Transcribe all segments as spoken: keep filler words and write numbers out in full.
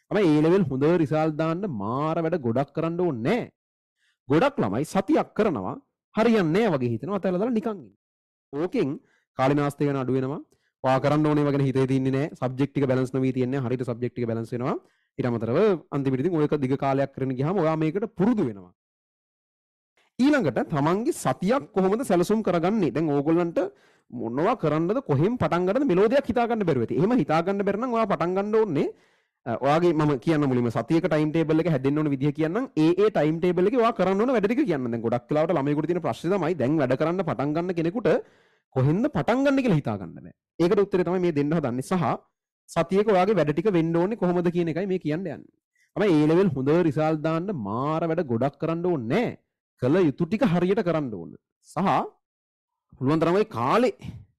අපි A level හොඳ result දාන්න මාර වැඩ ගොඩක් කරන්න ඕනේ නැහැ. ගොඩක් ළමයි සතියක් කරනවා හරියන්නේ නැහැ වගේ හිතෙනවා අතහැරලා දාලා නිකන් ඉන්නවා. ඕකෙන් කාලිනාස්ති වෙන අඩු වෙනවා. වා කරන්න ඕනේ වගේ හිතේ තින්නේ නැහැ. සබ්ජෙක්ට් ටික බැලන්ස් නොවී තියන්නේ. හරියට සබ්ජෙක්ට් ටික බැලන්ස් වෙනවා. ඊට අමතරව අන්තිමට ඉතින් ඔයක දිග කාලයක් කරගෙන ගියාම ඔයා මේකට පුරුදු වෙනවා. ඊළඟට තමන්ගේ සතියක් කොහොමද සැලසුම් කරගන්නේ? දැන් ඕගොල්ලන්ට මොනවා කරන්නද කොහෙන් පටන් ගන්නද මෙලෝදියක් හිතා ගන්න බැරුව ඇති. එහෙම හිතා ගන්න බැරි නම් ඔයා පටන් ගන්න ඕනේ ඔයාගේ මම කියන්න මුලින්ම සතියක ටයිම් ටේබල් එක හැදෙන්න ඕන විදිහ කියන්නම්. ඒ ඒ ටයිම් ටේබල් එකේ ඔයා කරන්න ඕන වැඩ ටික කියන්න. දැන් ගොඩක් වෙලාවට ළමයිකට තියෙන ප්‍රශ්නේ තමයි දැන් වැඩ කරන්න පටන් ගන්න කෙනෙකුට කොහෙන්ද පටන් ගන්න කියලා හිතා ගන්න බෑ. ඒකට උත්තරේ තමයි මේ දෙන්න හදන්නේ. සහ සතියක ඔයාගේ වැඩ ටික වෙන්න ඕනේ කොහොමද කියන එකයි මේ කියන්න යන්නේ. තමයි A level හොඳ රිසල්ට් දාන්න මාර වැඩ ගොඩක් කරන්න ඕනේ නැහැ. කළ යුතු ටික හරියට කරන්න ඕන. සහ පුළුවන් තරම් ඒ කාලේ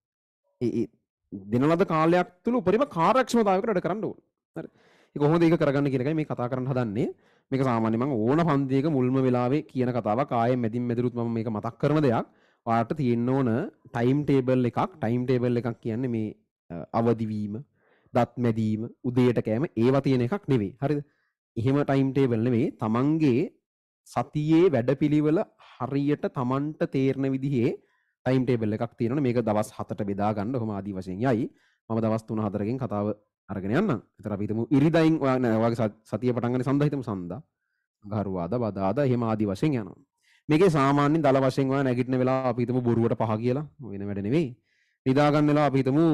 ඒ දිනලද කාලයක් තුල උපරිම කාර්යක්ෂමතාවයකට වැඩ කරන්න ඕන. හරි. ඒක කොහොමද ඒක කරගන්න කියන එකයි මේ කතා කරන්න හදන්නේ. මේක සාමාන්‍යයෙන් මම ඕන පන්තියක මුල්ම වෙලාවේ කියන කතාවක්. ආයේ මැදින් මැදිරුත් මම මේක මතක් කරන දෙයක්. ඔයාලට තියෙන්න ඕන ටයිම් ටේබල් එකක්. ටයිම් ටේබල් එකක් කියන්නේ මේ අවදි වීම, දත් මැදීම, උදේට කෑම ඒවා තියෙන එකක් නෙවෙයි. හරිද? එහෙම ටයිම් ටේබල් නෙවෙයි. තමන්ගේ සතියේ වැඩපිළිවෙල හරියට තමන්ට තේරෙන විදිහේ ටයිම් ටේබල් එකක් තියෙනවා. මේක දවස් හතට බෙදා ගන්න. ඔහොම ආදි වශයෙන් යයි. මම දවස් තුන හතරකින් කතාව අරගෙන යන්නම්. ඒතර අපි හිතමු ඉරිදයින් ඔයාගේ සතිය පටන් ගන්න සඳහා හිතමු සඳා, ගරුවාදා, බදාදා එහෙම ආදි වශයෙන් යනවා. මේකේ සාමාන්‍යයෙන් දල වශයෙන් ඔයා නැගිටින වෙලාව අපි හිතමු බොරුවට පහ කියලා. වෙන වැඩ නෙවෙයි. නිදා ගන්න වෙලාව අපි හිතමු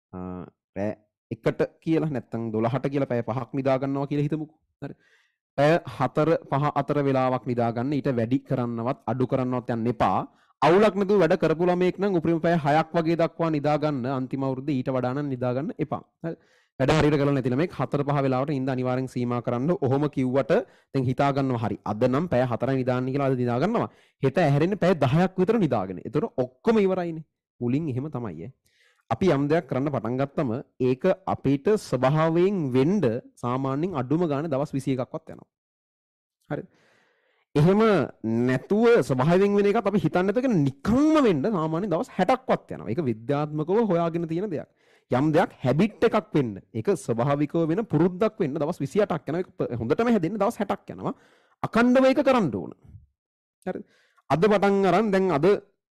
රෑ එකට කියලා නැත්නම් දොළහට කියලා පැය පහක් නිදා ගන්නවා කියලා හිතමුකෝ. හරි. පැය හතර පහ අතර වෙලාවක් නිදා ගන්න. ඊට වැඩි කරන්නවත් අඩු කරන්නවත් යන්න එපා. අවුලක් නැතුව වැඩ කරපු ළමෙක් නම් උපරිම පැය හයක් වගේ දක්වා නිදා ගන්න. අන්තිම අවුරුද්දේ ඊට වඩා නම් නිදා ගන්න එපා. හරි. වැඩ හරියට කරලා නැති ළමෙක් හතර පහ වෙලාවට ඉඳ අනිවාර්යෙන් සීමා කරන්න. ඔහොම කිව්වට දැන් හිතා ගන්නවා හරි. අද නම් පැය හතරයි නිදාන්නේ කියලා අද නිදා ගන්නවා. හෙට ඇහැරෙන්නේ පැය දහයක් විතර නිදාගෙන. ඒතර ඔක්කොම ඉවරයිනේ. මුලින් එහෙම තමයි ඈ. අපි යම් දෙයක් කරන්න පටන් ගත්තම ඒක අපිට ස්වභාවයෙන් වෙන්න සාමාන්‍යයෙන් අඩුම ගානේ දවස් විසි එකක්වත් යනවා. හරි. එහෙම නැතුව ස්වභාවයෙන් වෙන එකත් අපි හිතන්නේ නැතක නිකම්ම වෙන්න සාමාන්‍යයෙන් දවස් හැටක්වත් යනවා. ඒක විද්‍යාත්මකව හොයාගෙන තියෙන දෙයක්. යම් දෙයක් හැබිට් එකක් වෙන්න, ඒක ස්වභාවිකව වෙන පුරුද්දක් වෙන්න දවස් විසි අටක් යනවා. ඒක හොඳටම හැදෙන්න දවස් හැටක් යනවා. අකණ්ඩව ඒක කරන්න ඕන. හරි. අද පටන් අරන් දැන් අද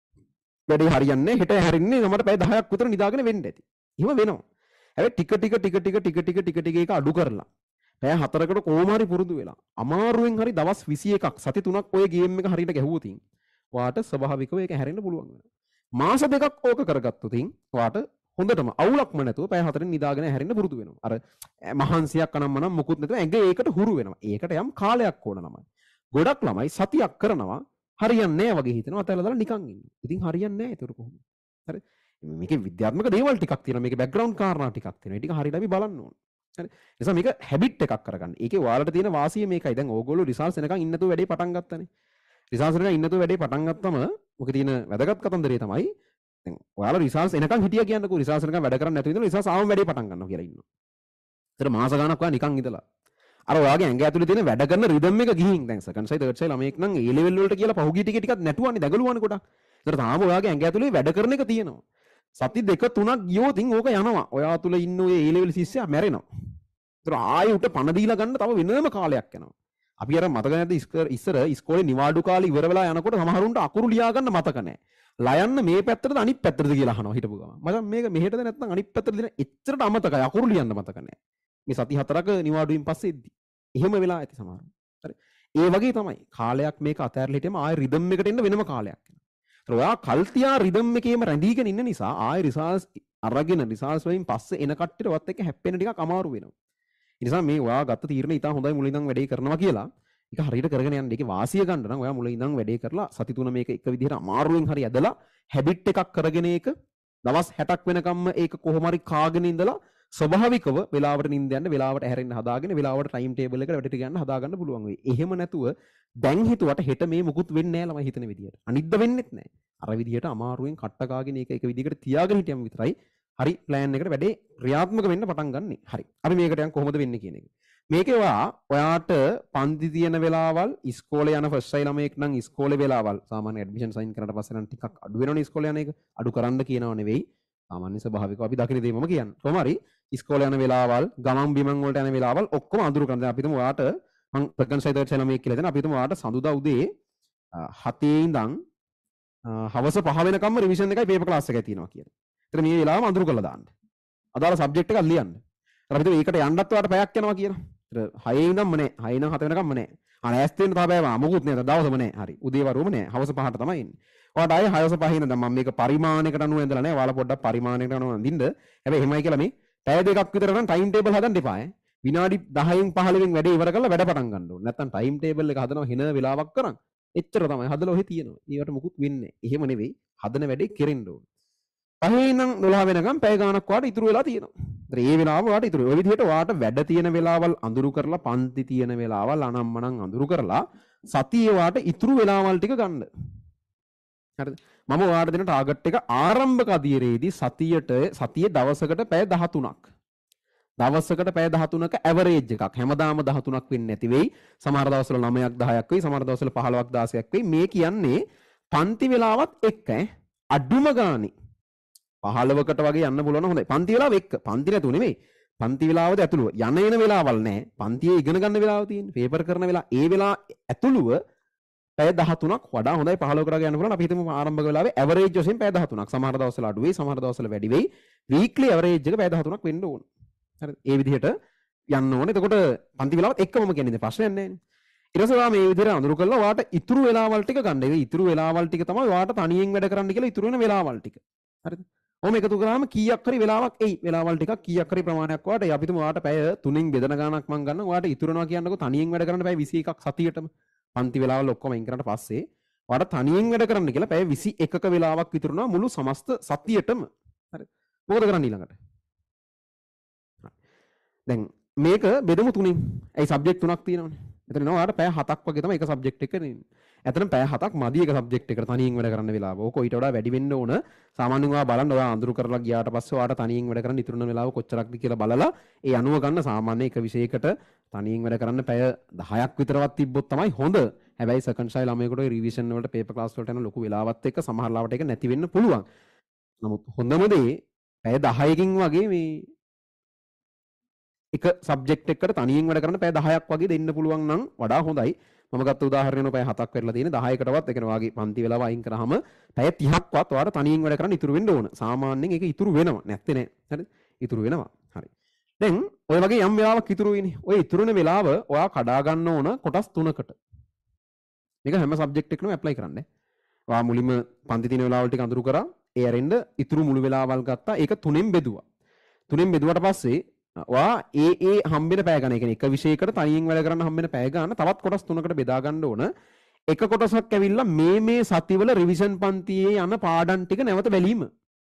වැඩේ හරියන්නේ හෙට හැරෙන්නේ මට පැය දහයක් විතර නිදාගෙන වෙන්න ඇති. එහෙම වෙනවා. හැබැයි ටික ටික ටික ටික ටික ටික ටික ටික ඒක අඩු කරලා පැය හතරකට කොහොම හරි පුරුදු වෙලා අමාරුවෙන් හරි දවස් විසි එකක් සති තුනක් ඔය ගේම් එක හරියට ගැහුවොත් වාට ස්වභාවිකව ඒක හැරෙන්න පුළුවන් වෙනවා. මාස දෙකක් ඕක කරගත්තොත් වාට හොඳටම අවුලක්ම නැතුව පැය හතරෙන් නිදාගෙන හැරෙන්න පුරුදු වෙනවා. අර මහන්සියක් අනම්මනම් මොකුත් නැතුව ඇඟ ඒකට හුරු වෙනවා. ඒකට යම් කාලයක් ඕන ළමයි. ගොඩක් ළමයි සතියක් කරනවා හරියන්නේ නැහැ වගේ හිතෙනවා අතහැරලා දාලා නිකන් ඉන්නවා. ඉතින් හරියන්නේ නැහැ ඒක කොහොමද? හරි. මේකේ විද්‍යාත්මක දේවල් ටිකක් තියෙනවා. මේකේ බෑග්ග්‍රවුන්ඩ් කාරණා ටිකක් තියෙනවා. ඒ ටික හරියට අපි බලන්න ඕන. හරි. ඒ නිසා මේක හැබිට් එකක් කරගන්න. ඒකේ ඔයාලට තියෙන වාසිය මේකයි. දැන් ඕගොල්ලෝ රිසල්ට්ස් එනකන් ඉන්න නැතුව වැඩේ පටන් ගත්තානේ. රිසල්ට්ස් එනකන් ඉන්න නැතුව වැඩේ පටන් ගත්තම මොකද තියෙන වැදගත් කතන්දරේ තමයි දැන් ඔයාලා රිසල්ට්ස් එනකන් හිටියා කියන්නකෝ රිසල්ට්ස් එනකන් වැඩ කරන්නේ නැතුව ඉඳලා රිසල්ට්ස් ආවම වැඩේ පටන් ගන්නවා කියලා ඉන්නවා. ඒතර මාස ගාණක් ඔයා නිකන් ඉඳලා අර ඔයාගේ ඇඟ ඇතුලේ තියෙන වැඩ කරන රිද්ම් එක ගිහින් දැන් සෙකන්ඩ් සයි තර්ඩ් සයි ළමයෙක් නම් ඒ ලෙවල් වලට කියලා පහුගිය ටික ටිකක් නැටුවානේ දඟලුවානේ ගොඩක්. ඒතර තාම ඔයාගේ ඇඟ ඇතුලේ වැඩ කරන එක තියෙනවා. සති දෙක තුනක් ගියොත් ඉතින් ඕක යනවා. ඔයා තුල ඉන්න ඔය ඒ ලෙවල් ශිෂ්‍යයා මැරෙනවා. ඒතර ආයෙ උට පණ දීලා ගන්න තව වෙනම කාලයක් යනවා. අපි අර මතක නැද්ද ඉස්සර ඉස්කෝලේ නිවාඩු කාලේ ඉවර වෙලා යනකොට සමහරුන්ට අකුරු ලියා ගන්න මතක නැහැ. ලයන්න මේ පැත්තටද අනිත් පැත්තටද කියලා අහනවා හිටපු ගම. මචං මේක මෙහෙටද නැත්නම් අනිත් පැත්තටද දෙන එච්චරට අමතකයි අකුරු ලියන්න මතක නැහැ. මේ සති හතරක නිවාඩුවෙන් පස්සේ එද්දි. එහෙම වෙලා ඇති සමහරව. හරි. ඒ වගේ තමයි. කාලයක් මේක අතහැරලා හිටියම ආයෙ රිද්ම් එකට එන්න වෙනම කාලයක් එනවා. ඒතර ඔයා කල්තියා රිද්ම් එකේම රැඳීගෙන ඉන්න නිසා ආයෙ රිසල්ට්ස් අරගෙන රිසල්ට්ස් වලින් පස්සේ එන කට්ටියටවත් එක්ක හැප්පෙන්න ටිකක් අමාරු වෙනවා. ඒ නිසා මේ ඔයා ගත්ත තීරණ ඉතින් හොඳයි මුලින් ඉඳන් වැඩේ කරනවා කියලා. ඒක හරියට කරගෙන යන්න. ඒකේ වාසිය ගන්න නම් ඔයා මුලින් ඉඳන් වැඩේ කරලා සති තුන මේක එක විදිහට අමාරුවෙන් හරි ඇදලා හැබිට් එකක් කරගෙන ඒක දවස් හැටක් වෙනකම්ම ඒක කොහොම හරි කාගෙන ඉඳලා ස්වභාවිකව වෙලාවට නිින්ද යන්න වෙලාවට හැරෙන්න හදාගෙන වෙලාවට ටයිම් ටේබල් එකට වැඩට ගන්න හදාගන්න පුළුවන් වෙයි. එහෙම නැතුව දැන් හිතුවට හෙට මේ මුකුත් වෙන්නේ නැහැ ළමයි හිතන විදියට. අනිද්ද වෙන්නෙත් නැහැ. අර විදියට අමාරුවෙන් කට්ට කාගෙන ඒක එක විදිහකට තියාගෙන හිටියම විතරයි හරි ප්ලෑන් එකට වැඩේ ක්‍රියාත්මක වෙන්න පටන් ගන්නෙ. හරි. අපි මේකට යන් කොහොමද වෙන්නේ කියන එක. මේකේ ඔයා ඔයාට පන්ති තියෙන වෙලාවල් ඉස්කෝලේ යන ෆස්ට් සයි ළමයෙක් නම් ඉස්කෝලේ වෙලාවල් සාමාන්‍ය ඇඩ්මිෂන් සයින් කරලා පස්සේ නම් ටිකක් අඩු වෙනවනේ ඉස්කෝලේ යන එක. අඩු කරන්න කියනව නෙවෙයි. සාමාන්‍ය ස්වභාවිකව අපි දකින දේ මම කියන්නේ. කොහොම හරි ඉස්කෝලේ යන වෙලාවල්, ගමන් බිමන් වලට යන වෙලාවල් ඔක්කොම අඳුරු කරන. දැන් අපි හිතමු ඔයාට මම ප්‍රකන් සයිදර් channel මේක කියලා දෙනවා. අපි හිතමු ඔයාට සඳුදා උදේ හතේ ඉඳන් හවස පහ වෙනකම්ම රිවිෂන් එකයි පේපර් ක්ලාස් එකයි තියෙනවා කියලා. ඒතර මේ වෙලාවම අඳුරු කරලා දාන්න. අදාළ සබ්ජෙක්ට් එකක් ලියන්න. ඒතර අපි හිතමු ඒකට යන්නත් ඔයාට පැයක් යනවා කියලා. ඒතර හයේ ඉඳන්ම නෑ. හයේ ඉඳන් හත වෙනකම්ම නෑ. අනෑස් දෙන්න තමයි බෑවා. මොකුත් නෑ. දවසම නෑ. හරි. උදේ වරුවම නෑ. හවස පහට තමයි එන්නේ. ඔයාට ආයේ හවස පහේ ඉඳන් මම මේක පරිමාණයකට අනුව ඇඳලා නෑ. ඔයාලා පොඩ්ඩක් පරිමාණයකට අනුව අඳින්න. හැබැයි එහෙමයි කියලා මේ පැය දෙකක් විතර නම් ටයිම් ටේබල් හදන්න එපා ඈ. විනාඩි දහයෙන් පහළොවෙන් වැඩේ ඉවර කරලා වැඩ පටන් ගන්න ඕනේ. නැත්තම් ටයිම් ටේබල් එක හදනවා හින වෙලාවක් කරන්. එච්චර තමයි හදලා ඔහෙ තියෙනවා. ඒවට මුකුත් වෙන්නේ නැහැ. එහෙම නෙවෙයි. හදන වැඩේ කෙරෙන්න ඕනේ. පහේ ඉඳන් දොළහ වෙනකම් පැය ගාණක් වාට ඉතුරු වෙලා තියෙනවා. ඒතර ඒ වෙලාව වාට ඉතුරු. ඔය විදිහට වාට වැඩ තියෙන වෙලාවල් අඳුරු කරලා පන්ති තියෙන වෙලාවල් අනම්මනම් අඳුරු කරලා සතියේ වාට ඉතුරු වෙලාවල් ටික ගන්න. හරිද? මම ඔයාලට දෙන ටාගට් එක ආරම්භක අධීරයේදී සතියට සතියේ දවසකට පැය දහතුනක්. දවසකට පැය දහතුනක ඇවරේජ් එකක්. හැමදාම දහතුනක් වෙන්නේ නැති වෙයි. සමහර දවස්වල නවයක් දහයක් වෙයි. සමහර දවස්වල පහළොවක් දාසයක් වෙයි. මේ කියන්නේ පන්ති වෙලාවත් එක්ක ඈ අඩුම ගානේ පහළවකට වගේ යන්න පුළුවන් හොඳයි. පන්ති වෙලාව එක්ක. පන්ති නැතුව නෙමෙයි. පන්ති වෙලාවද ඇතුළුව. යන එන වෙලාවල් නැහැ. පන්තියේ ඉගෙන ගන්න වෙලාව තියෙන්නේ. පේපර් කරන වෙලාව. ඒ වෙලාව ඇතුළුව පැය දහතුනක් වඩා හොඳයි පහළොවකට වගේ යන්න පුළුවන්. අපි හිතමු ආරම්භක වෙලාවේ ඇවරේජ් වශයෙන් පැය දහතුනක්. සමහර දවස්වල අඩු වෙයි, සමහර දවස්වල වැඩි වෙයි. වීක්ලි ඇවරේජ් එක පැය දහතුනක් වෙන්න ඕන. හරිද? ඒ විදිහට යන්න ඕනේ. එතකොට පන්ති වෙලාවත් එක්කමම කියන්නේ ප්‍රශ්නයක් නැහැ නේ. ඊට පස්සේ ඔයා මේ විදිහට අඳුරු කරලා ඔයාට ඉතුරු වෙලාවල් ටික ගන්න. ඒ ඉතුරු වෙලාවල් ටික තමයි ඔයාට තනියෙන් වැඩ කරන්න කියලා ඉතුරු වෙන වෙලාවල් ටික. හරිද? ඔහොම එකතු කරාම කීයක් හරි වෙලාවක් එයි. වෙලාවල් ටිකක් කීයක් හරි ප්‍රමාණයක් ඔයාට එයි. අපි තුමු ඔයාට පැය තුනෙන් බෙදන ගාණක් මම ගන්නවා. ඔයාට ඉතුරු වෙනවා කියන්නකො තනියෙන් වැඩ කරන්න පැය විසි එකක් සතියටම. පන්ති වෙලාවල් ඔක්කොම අයින් කරාට පස්සේ ඔයාට තනියෙන් වැඩ කරන්න කියලා පැය විසි එකක වෙලාවක් විතර වෙනවා මුළු සමස්ත සතියටම. හරි. මොකද කරන්න ඊළඟට? දැන් මේක බෙදමු තුنين. ඒ සබ්ජෙක්ට් තුනක් තියෙනවනේ. එතන නෝ ඔයාලට පැය හතක් වගේ තමයි එක සබ්ජෙක්ට් එක ඉන්නේ. එතන පැය හතක් මදි එක සබ්ජෙක්ට් එකට තනියෙන් වැඩ කරන්න වෙලාව. ඕක ඊට වඩා වැඩි වෙන්න ඕන. සාමාන්‍යයෙන් ඔයා බලන්න ඔයා අඳුරු කරලා ගියාට පස්සේ ඔයාට තනියෙන් වැඩ කරන්න ඉතුරු වෙන වෙලාව කොච්චරක්ද කියලා බලලා ඒ අනුව ගන්න සාමාන්‍ය එක විෂයයකට තනියෙන් වැඩ කරන්න පැය දහයක් විතරවත් තිබ්බොත් තමයි හොඳ. හැබැයි සෙකන්ඩ් ෂයි ළමයෙකුට රිවිෂන් වලට පේපර් ක්ලාස් වලට යන ලොකු වෙලාවත් එක්ක සමහර ලාවට ඒක නැති වෙන්න පුළුවන්. නමුත් හොඳම දේ පැය දහයකින් වගේ මේ එක සබ්ජෙක්ට් එකකට තනියෙන් වැඩ කරන්න පැය දහයක් වගේ දෙන්න පුළුවන් නම් වඩා හොඳයි. මම ගත්ත උදාහරණයක් පැය හතක් වෙරලා තියෙන දහයකටවත් ඒ කියන්නේ වාගේ පන්ති වෙලාව අයින් කරාම පැය තිහක්වත් ඔයාලා තනියෙන් වැඩ කරන්න ඉතුරු වෙන්න ඕන. සාමාන්‍යයෙන් ඒක ඉතුරු වෙනවා. නැත්තේ නෑ. හරිද? ඉතුරු වෙනවා. හරි. දැන් ඔය වගේ යම් වෙලාවක් ඉතුරු වෙන්නේ. ඔය ඉතුරු වෙන වෙලාව ඔයා කඩා ගන්න ඕන කොටස් තුනකට. මේක හැම සබ්ජෙක්ට් එකකම ඇප්ලයි කරන්න. ඔයා මුලින්ම පන්ති තියෙන වෙලාවල් ටික අඳුරු කරා. ඒ අරින්ද ඉතුරු මුළු වෙලාවල් ගත්තා. ඒක තුනෙන් බෙදුවා. තුනෙන් බෙදුවට පස්සේ ඔයා ඒ ඒ හම්බෙන පැය ගන්න. ඒ කියන්නේ එක විෂයයකට තනියෙන් වැඩ කරන්න හම්බෙන පැය ගන්න තවත් කොටස් තුනකට බෙදා ගන්න ඕන. එක කොටසක් ඇවිල්ලා මේ මේ සතිවල රිවිෂන් පන්තියේ යන පාඩම් ටික නැවත බැලීම.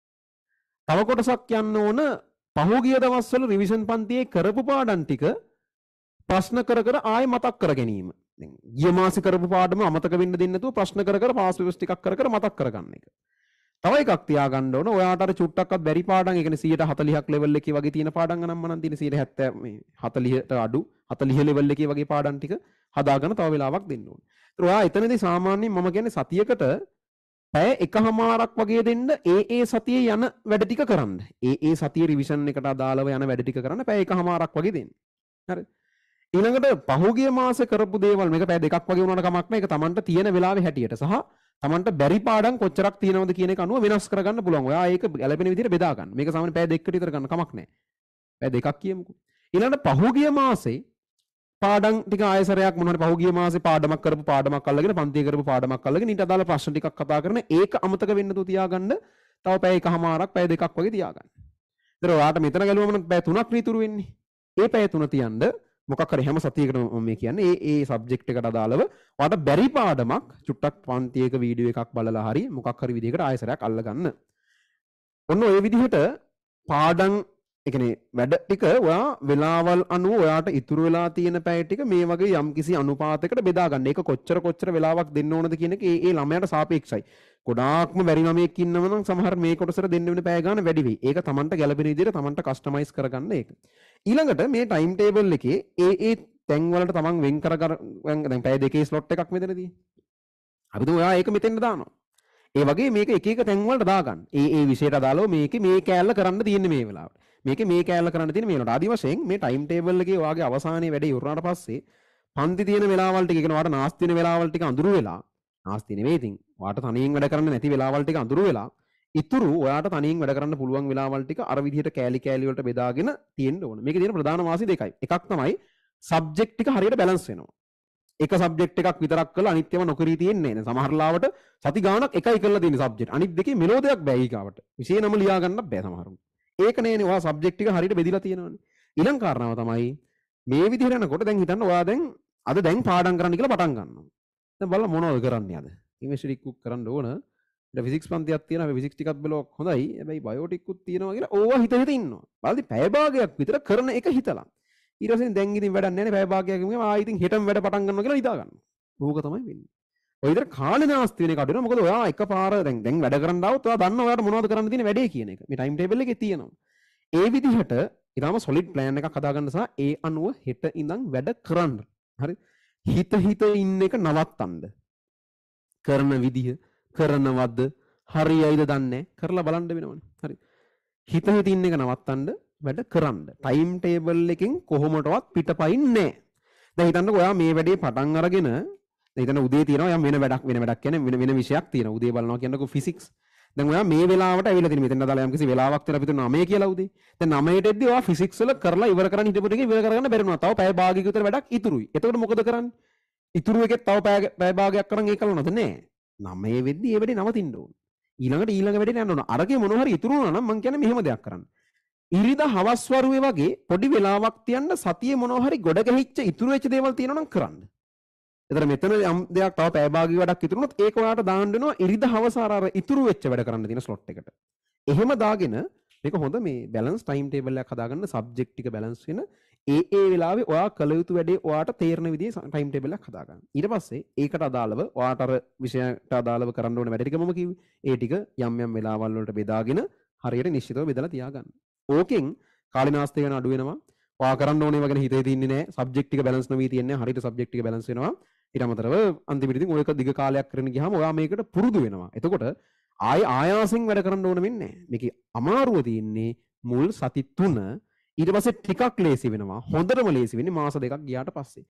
තව කොටසක් යන්න ඕන පහුගිය දවස්වල රිවිෂන් පන්තියේ කරපු පාඩම් ටික ප්‍රශ්න කර කර ආයෙ මතක් කර ගැනීම. දැන් ගිය මාසේ කරපු පාඩම අමතක වෙන්න දෙන්නේ නැතුව ප්‍රශ්න කර කර පාස් පේපර්ස් ටිකක් කර කර මතක් කරගන්න එක. තව එකක් තියාගන්න ඕන ඔයාට අර චුට්ටක්වත් බැරි පාඩම් ඒ කියන්නේ සියයට හතළිහක් ලෙවල් එකේ වගේ තියෙන පාඩම් නම් මනම් තියෙන සියයට හැත්තෑ මේ හතළිහට අඩු හතළිහ ලෙවල් එකේ වගේ පාඩම් ටික හදාගන්න තව වෙලාවක් දෙන්න ඕනේ. ඒතර ඔයා එතනදී සාමාන්‍යයෙන් මම කියන්නේ සතියකට පැය එකහමාරක් වගේ දෙන්න ඒ ඒ සතියේ යන වැඩ ටික කරන්න. ඒ ඒ සතියේ රිවිෂන් එකට අදාළව යන වැඩ ටික කරන්න පැය එකහමාරක් වගේ දෙන්න. හරි. ඊළඟට පහුගිය මාසේ කරපු දේවල් මේක පැය දෙකක් වගේ වුණාට කමක් නැහැ. ඒක Tamanට තියෙන වෙලාවේ හැටියට සහ Tamanට බැරි පාඩම් කොච්චරක් තියෙනවද කියන එක අනුව වෙනස් කරගන්න පුළුවන්. ඔයා ඒක ගැළපෙන විදිහට බෙදා ගන්න. මේක සාමාන්‍ය පැය දෙකකට විතර ගන්න කමක් නැහැ. පැය දෙකක් කියමුකෝ. ඊළඟට පහුගිය මාසේ පාඩම් ටික ආයසරයක් මොනවාරි පහුගිය මාසේ පාඩමක් කරපු පාඩමක් අල්ලගෙන පන්තියේ කරපු පාඩමක් අල්ලගෙන ඊට අදාළ ප්‍රශ්න ටිකක් කතා කරන ඒක අමතක වෙන්න තු තියාගන්න. තව පැය එකහමාරක් පැය දෙකක් වගේ තියාගන්න. ඒතර ඔයාට මෙතන ගැලුවම පැය තුනක් විතර වෙන්නේ. ඒ පැය තුන තියන්න මොකක් හරි හැම සතියකටම මම මේ කියන්නේ ඒ ඒ සබ්ජෙක්ට් එකට අදාළව ඔයාට බැරි පාඩමක් චුට්ටක් පන්තියක වීඩියෝ එකක් බලලා හරි මොකක් හරි විදිහකට ආයසරයක් අල්ලගන්න. ඔන්න ඔය විදිහට පාඩම් ඒ කියන්නේ වැඩ ටික ඔයා වෙලාවල් අනුව ඔයාට ඉතුරු වෙලා තියෙන පැය ටික මේ වගේ යම්කිසි අනුපාතයකට බෙදා ගන්න. ඒක කොච්චර කොච්චර වෙලාවක් දෙන්න ඕනද කියන එක ඒ ඒ ළමයාට සාපේක්ෂයි. ගොඩාක්ම බැරි ළමයෙක් ඉන්නව නම් සමහර මේ කොටසට දෙන්න වෙන පැය ගන්න වැඩි වෙයි. ඒක Tamanට ගැළපෙන විදිහට Tamanට කස්ටමයිස් කරගන්න ඒක. ඊළඟට මේ ටයිම් ටේබල් එකේ ඒ ඒ තැන් වලට Taman වෙන් කර දැන් පැය දෙකේ ස්ලොට් එකක් මෙතනදී. අපි තුමු ඔයා ඒක මෙතෙන්ට දානවා. ඒ වගේ මේක එක එක තැන් වලට දාගන්න. ඒ ඒ විෂයට අදාළව මේකේ මේ කෑල්ල කරන්න තියෙන්නේ මේ වෙලාවට. මේකේ මේ කෑල්ල කරන්න තියෙන්නේ මේ වෙලාවට. ආදි වශයෙන් මේ ටයිම් ටේබල් එකේ ඔයාගේ අවසානයේ වැඩේ ඉවරනාට පස්සේ පන්ති තියෙන වෙලාවල් ටික කියන ඔයාට නාස්ති වෙන වෙලාවල් ටික අඳුරු වෙලා නාස්ති නෙවෙයි ඉතින්. ඔයාට තනියෙන් වැඩ කරන්න නැති වෙලාවල් ටික අඳුරු වෙලා ඉතුරු ඔයාට තනියෙන් වැඩ කරන්න පුළුවන් වෙලාවල් ටික අර විදිහට කෑලි කෑලි වලට බෙදාගෙන තියෙන්න ඕන. මේකේ තියෙන ප්‍රධාන වාසි දෙකයි. එකක් තමයි සබ්ජෙක්ට් ටික හරියට බැලන්ස් වෙනවා. එක සබ්ජෙක්ට් එකක් විතරක් කරලා අනිත් ඒවා නොකරී තියෙන්නේ නැහැ. සමහර ලාවට සති ගාණක් එකයි කරලා තියෙන සබ්ජෙක්ට්. අනිත් දෙකේ මෙලෝඩයක් බෑ ඊගාවට. විෂය නම ලියා ගන්න බෑ සමහරුන්. ඒක නේනේ ඔයා සබ්ජෙක්ට් ටික හරියට බෙදලා තියෙනවනේ. ඊළඟ කාරණාව තමයි මේ විදිහට යනකොට දැන් හිතන්න ඔයා දැන් අද දැන් පාඩම් කරන්න කියලා පටන් ගන්නවා. දැන් බලන්න මොනවද කරන්නේ අද? කෙමිස්ට්‍රි ටිකක් කරන්න ඕන. ඊට ෆිසික්ස් පන්තියක් තියෙනවා. අපි ෆිසික්ස් ටිකක් බලුවක් හොඳයි. හැබැයි බයෝ ටිකකුත් තියෙනවා කියලා ඕවා හිත හිත ඉන්නවා. බලද්දි පැය භාගයක් විතර කරන එක හිතලා. ඊට පස්සේ දැන් ඉතින් වැඩක් නැහැ නේ පැය භාගයක් ගිහම ආයෙ ඉතින් හෙටම වැඩ පටන් ගන්නවා කියලා හිතා ගන්නවා. ඕක තමයි වෙන්නේ. ඔය විතර කාලේ නාස්ති වෙන එක අඩු වෙනවා. මොකද ඔයා එකපාර දැන් දැන් වැඩ කරන්න આવොත් ඔයා දන්නවා ඔයාට මොනවද කරන්න තියෙන වැඩේ කියන එක. මේ ටයිම් ටේබල් එකේ තියෙනවා. ඒ විදිහට ඊටම සොලිඩ් ප්ලෑන් එකක් හදාගන්න සහ ඒ අනුව හෙට ඉඳන් වැඩ කරන්න. හරි? හිත හිත ඉන්න එක නවත්තන්න. කරන විදිහ කරනවද හරියයිද දන්නේ කරලා බලන්න වෙනවනේ. හරි. හිත හිත ඉන්න එක නවත්තන්න වැඩ කරන්න. ටයිම් ටේබල් එකෙන් කොහොමටවත් පිටපයින් නැහැ. දැන් හිතන්නකෝ ඔයා මේ වැඩේ පටන් අරගෙන දැන් හිතන්න උදේ තියෙනවා යම් වෙන වැඩක් වෙන වැඩක් කියන්නේ වෙන වෙන විෂයක් තියෙනවා. උදේ බලනවා කියන්නකෝ ෆිසික්ස්. දැන් ඔයා මේ වෙලාවට ඇවිල්ලා තියෙන මෙතන දාලා යම් කිසි වෙලාවක් තියලා අපි තුන නවය කියලා උදේ. දැන් නවයට එද්දී ඔයා ෆිසික්ස් වල කරලා ඉවර කරන්න හිටපු ටික ඉවර කරගන්න බැරි වුණා. තව පැය භාගයක විතර වැඩක් ඉතුරුයි. එතකොට මොකද කරන්නේ? ඉතුරු එකේ තව පැය පැය භාගයක් කරන් ඒක කරනවද නෑ. නවය වෙද්දී ඒ වැඩේ නවතින්න ඕන. ඊළඟට ඊළඟ වැඩේට යන්න ඕන. අරගේ මොනවා හරි ඉතුරු වුණා නම් මං කියන්නේ මෙහෙම දෙයක් කරන්න. ඉරිදා හවස් වරුවේ වගේ පොඩි වෙලාවක් තියන්න සතියේ මොනවා හරි ගොඩ ගැහිච්ච ඉතුරු වෙච්ච දේවල් තියෙනවා නම් කරන්න. එතන මෙතන යම් දෙයක් තව පැය භාගී වැඩක් ඉතුරු වුණොත් ඒක ඔයාලට දාන්න වෙනවා ඉරිදා හවස අර අර ඉතුරු වෙච්ච වැඩ කරන්න තියෙන ස්ලොට් එකට. එහෙම දාගෙන මේක හොඳ මේ බැලන්ස් ටයිම් ටේබල් එකක් හදාගන්න සබ්ජෙක්ට් ටික බැලන්ස් වෙන ඒ ඒ වෙලාවේ ඔයා කළ යුතු වැඩේ ඔයාට තේරෙන විදිහේ ටයිම් ටේබල් එකක් හදාගන්න. ඊට පස්සේ ඒකට අදාළව ඔයාට අර විෂයට අදාළව කරන්න ඕන වැඩ ටික මම කිව්වේ. ඒ ටික යම් යම් වෙලාවල් වලට බෙදාගෙන හරියට නිශ්චිතව බෙදලා තියාගන්න. ඕකෙන් කාලේ නාස්ති වෙන අඩු වෙනවා. ඔයා කරන්න ඕනේ වගේ හිතේ තින්නේ නැහැ. සබ්ජෙක්ට් ටික බැලන්ස් නොවී තියන්නේ. හරියට සබ්ජෙක්ට් ටික බැලන්ස් වෙනවා. ඊට අමතරව අන්තිමට ඉතින් ඔයක දිග කාලයක් කරන ගියාම ඔයා මේකට පුරුදු වෙනවා. එතකොට ආය ආයාසෙන් වැඩ කරන්න ඕන වෙන්නේ නැහැ. මේකේ අමාරුව තියෙන්නේ මුල් සති තුන ඊට පස්සේ ටිකක් ලේසි වෙනවා. හොඳටම ලේසි වෙන්නේ මාස දෙකක් ගියාට පස්සේ.